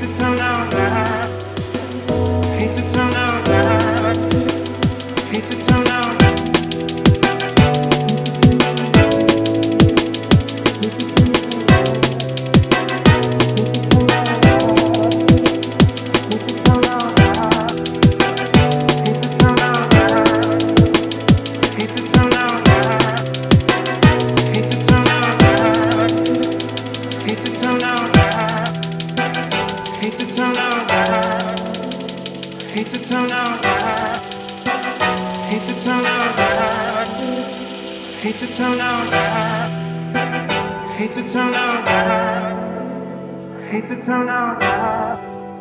Hate to turn out loud. Hate to turn out loud. Hate to turn out loud.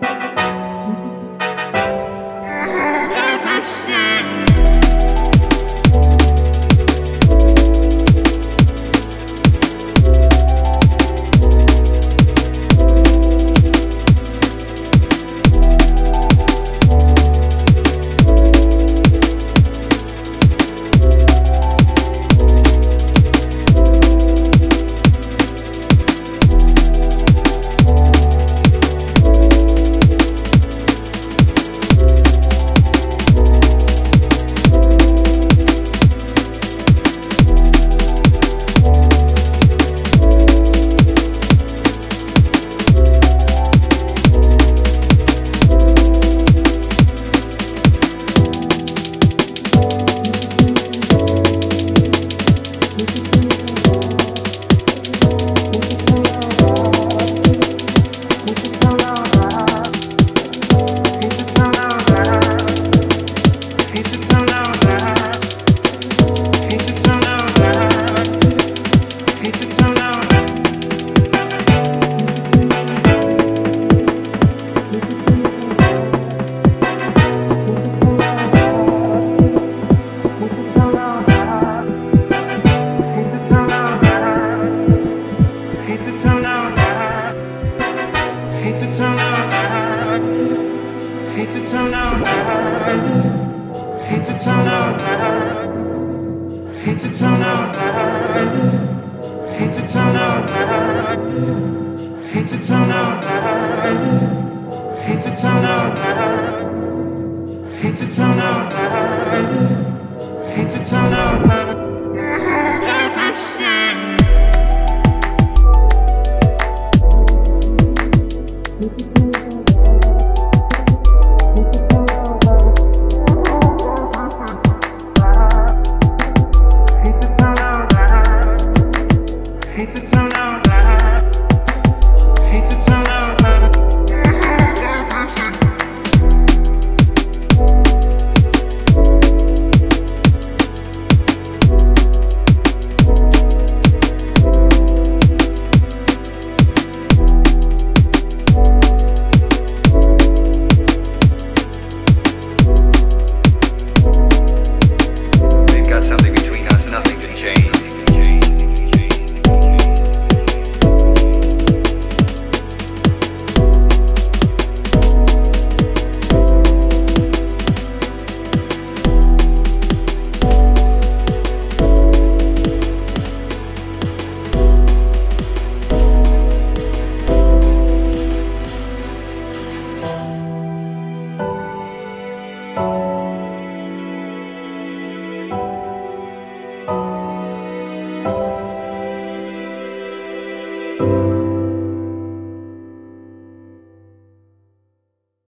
Hate to turn out loud. Hate to turn out loud. Hate to turn out loud. Hate to turn out loud. Hate to turn out loud. Hate to turn out loud. Hate to turn out loud. Hate to turn out loud.